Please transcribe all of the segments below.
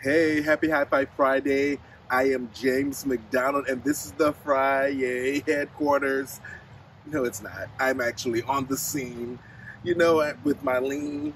Hey, happy High Five Friday. I am James McDonald, and this is the Friday headquarters. No, it's not. I'm actually on the scene, with my lean.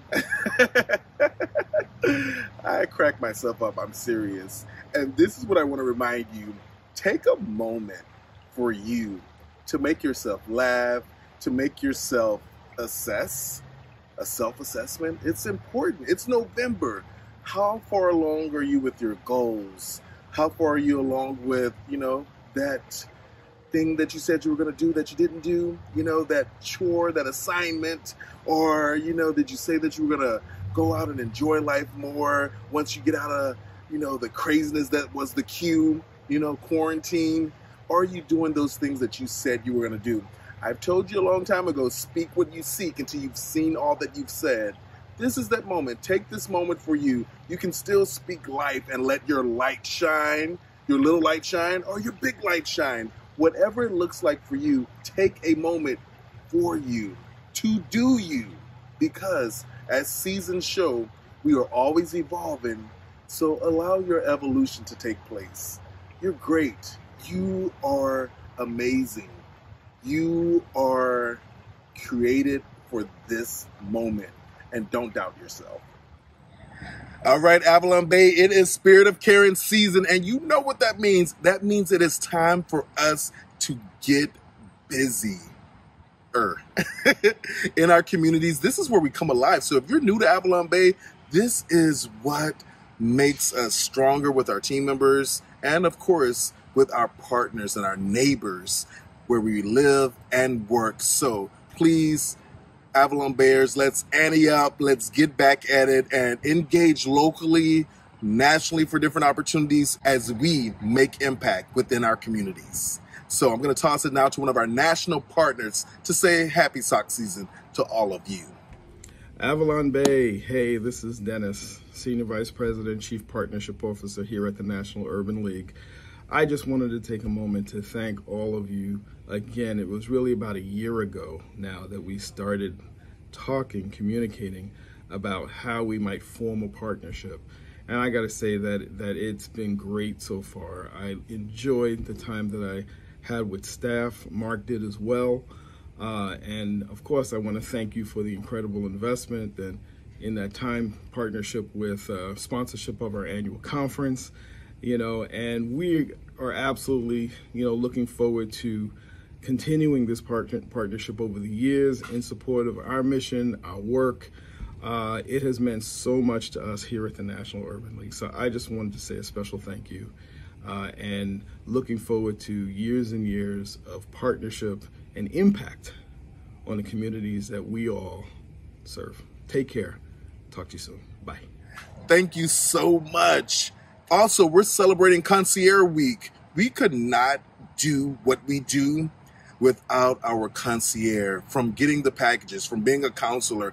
I crack myself up. I'm serious. And this is what I want to remind you. Take a moment for you to make yourself laugh, to make yourself assess, a self-assessment. It's important. It's November. How far along are you with your goals? How far are you along with, that thing that you said you were going to do that you didn't do? That chore, that assignment, or, did you say that you were going to go out and enjoy life more once you get out of, the craziness that was the queue, quarantine? Or are you doing those things that you said you were going to do? I've told you a long time ago, speak what you seek until you've seen all that you've said. This is that moment. Take this moment for you. You can still speak life and let your light shine, your little light shine, or your big light shine. Whatever it looks like for you, take a moment for you, to do you. Because as seasons show, we are always evolving. So allow your evolution to take place. You're great. You are amazing. You are created for this moment. And don't doubt yourself. All right, Avalon Bay, it is Spirit of Caring season, and you know what that means. That means it is time for us to get busy. In our communities, this is where we come alive. So if you're new to Avalon Bay, this is what makes us stronger with our team members and, of course, with our partners and our neighbors where we live and work. So please, Avalon Bears, let's ante up, let's get back at it and engage locally, nationally for different opportunities as we make impact within our communities. So I'm going to toss it now to one of our national partners to say happy sock season to all of you. Avalon Bay, hey, this is Dennis, Senior Vice President, Chief Partnership Officer here at the National Urban League. I just wanted to take a moment to thank all of you. Again, it was really about a year ago now that we started talking, communicating about how we might form a partnership. And I got to say that it's been great so far. I enjoyed the time that I had with staff. Mark did as well. And of course, I want to thank you for the incredible investment and in that time partnership with sponsorship of our annual conference. And we are absolutely, looking forward to continuing this partnership over the years in support of our mission, our work. It has meant so much to us here at the National Urban League. So I just wanted to say a special thank you and looking forward to years and years of partnership and impact on the communities that we all serve. Take care. Talk to you soon. Bye. Thank you so much. Also, we're celebrating Concierge Week. We could not do what we do without our concierge, from getting the packages, from being a counselor,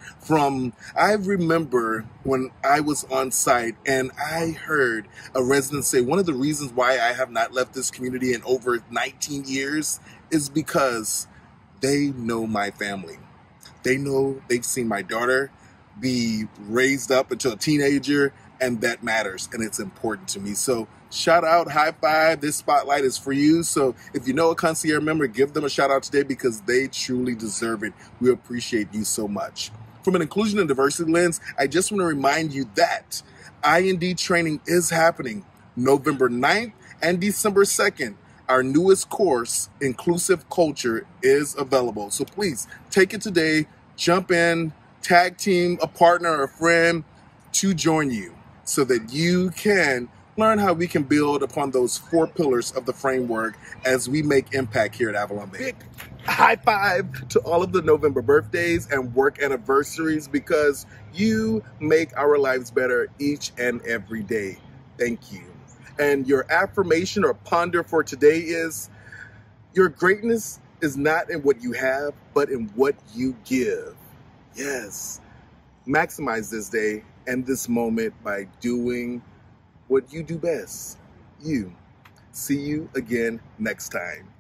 I remember when I was on site and I heard a resident say, one of the reasons why I have not left this community in over 19 years is because they know my family. They know they've seen my daughter be raised up until a teenager, and that matters, and it's important to me. So shout out, high five, this spotlight is for you. So if you know a concierge member, give them a shout out today because they truly deserve it. We appreciate you so much. From an inclusion and diversity lens, I just want to remind you that IND training is happening November 9th and December 2nd. Our newest course, Inclusive Culture, is available. So please take it today, jump in, tag team a partner or a friend to join you so that you can learn how we can build upon those 4 pillars of the framework as we make impact here at Avalon Bay. Big high five to all of the November birthdays and work anniversaries because you make our lives better each and every day. Thank you. And your affirmation or ponder for today is, your greatness is not in what you have, but in what you give. Yes. Maximize this day and this moment by doing what you do best. You. See you again next time.